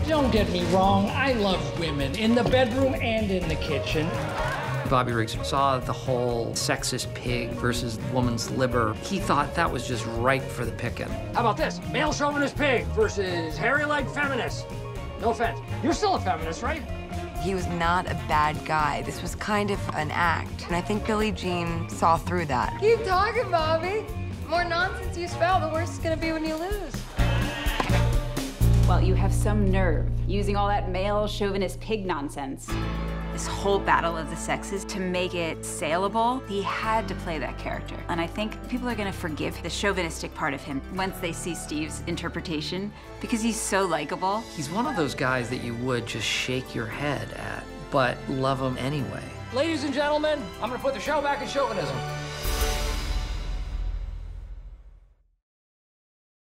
Don't get me wrong, I love women, in the bedroom and in the kitchen. Bobby Riggs saw the whole sexist pig versus woman's liber. He thought that was just ripe for the picking. How about this? Male chauvinist pig versus hairy-legged feminist. No offense. You're still a feminist, right? He was not a bad guy. This was kind of an act. And I think Billie Jean saw through that. Keep talking, Bobby. The more nonsense you spell, the worse it's gonna be when you lose. Well, you have some nerve using all that male chauvinist pig nonsense. This whole battle of the sexes, to make it saleable, he had to play that character. And I think people are gonna forgive the chauvinistic part of him once they see Steve's interpretation, because he's so likable. He's one of those guys that you would just shake your head at, but love him anyway. Ladies and gentlemen, I'm gonna put the show back in chauvinism.